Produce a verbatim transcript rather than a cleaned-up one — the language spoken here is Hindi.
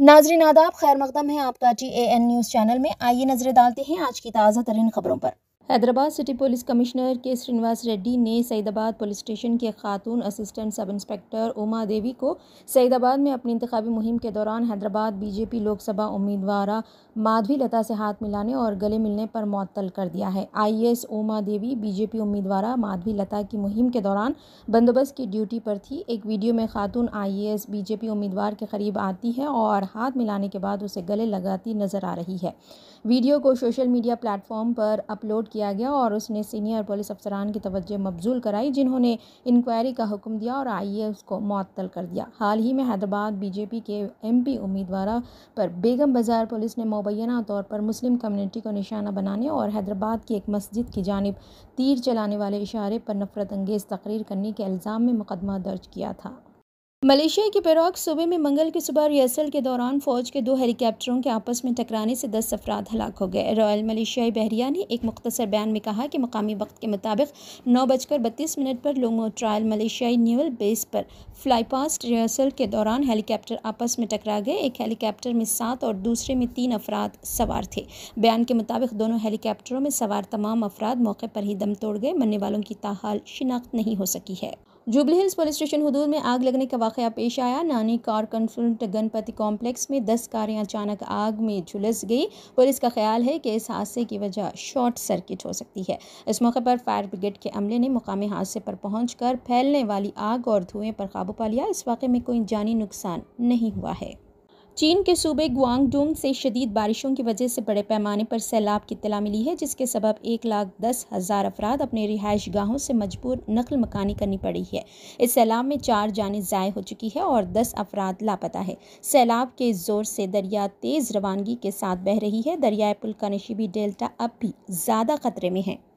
नाजरीन आदाब, खैर मकदम है आपका T A N news channel में। आइए नजर डालते हैं आज की ताज़ा तरीन खबरों पर। हैदराबाद सिटी पुलिस कमिश्नर के श्रीनिवास रेड्डी ने सईदाबाद पुलिस स्टेशन के खातून assistant sub inspector Uma Devi को सईदाबाद में अपनी इंतखाबी मुहिम के दौरान हैदराबाद बीजेपी लोकसभा उम्मीदवार माधवी लता से हाथ मिलाने और गले मिलने पर मुअत्तल कर दिया है। I A S Uma Devi BJP उम्मीदवार माधवी लता की मुहिम के दौरान बंदोबस्त की ड्यूटी पर थी। एक वीडियो में खातून आई ए एस बीजेपी उम्मीदवार के करीब आती है और हाथ मिलाने के बाद उसे गले लगाती नजर आ रही है। वीडियो को सोशल मीडिया प्लेटफॉर्म पर अपलोड किया गया और उसने सीनियर पुलिस अफसरान की तवज्जो मबजूल कराई, जिन्होंने इंक्वायरी का हुक्म दिया और आई ए एस को मुअत्तल कर दिया। हाल ही में हैदराबाद बीजेपी के एम पी उम्मीदवार पर बेगम बाजार पुलिस ने मुबैना तौर पर मुस्लिम कम्युनिटी को निशाना बनाने और हैदराबाद की एक मस्जिद की जानिब तीर चलाने वाले इशारे पर नफरत अंगेज तकरीर करने के इल्ज़ाम में मुकदमा दर्ज किया था। मलेशिया की पेराक सूबे में मंगल की सुबह रिहर्सल के दौरान फौज के दो हेलीकॉप्टरों के आपस में टकराने से दस अफराद हलाक हो गए। रॉयल मलेशियाई बहरिया ने एक मुख्तसर बयान में कहा कि मकामी वक्त के मुताबिक नौ बजकर बत्तीस मिनट पर लोंगो ट्रायल मलेशियाई नेवल बेस पर फ्लाई पास्ट रिहर्सल के दौरान हेलीकॉप्टर आपस में टकरा गए। एक हेलीकॉप्टर में सात और दूसरे में तीन अफराद सवार थे। बयान के मुताबिक दोनों हेलीकॉप्टरों में सवार तमाम अफराद मौके पर ही दम तोड़ गए। मरने वालों की ताहाल शिनाख्त नहीं हो सकी है। जुबली हिल्स पुलिस स्टेशन हुदूद में आग लगने का वाकया पेश आया। नानी कार कन्फ्रंट गणपति कॉम्प्लेक्स में दस कारें अचानक आग में झुलस गई। पुलिस का ख्याल है कि इस हादसे की वजह शॉर्ट सर्किट हो सकती है। इस मौके पर फायर ब्रिगेड के अमले ने मुकामी हादसे पर पहुंचकर फैलने वाली आग और धुएं पर काबू पा लिया। इस वाकये में कोई जानी नुकसान नहीं हुआ है। चीन के सूबे गुआंगडोंग से शदीद बारिशों की वजह से बड़े पैमाने पर सैलाब की इत्तला मिली है, जिसके सबब एक लाख दस हज़ार अफराद अपने रिहाइश गाहों से मजबूर नकल मकानी करनी पड़ी है। इस सैलाब में चार जानें ज़ाय हो चुकी है और दस अफराद लापता है। सैलाब के जोर से दरिया तेज़ रवानगी के साथ बह रही है। दरियाए पुलकानशीबी डेल्टा अब भी ज़्यादा खतरे में है।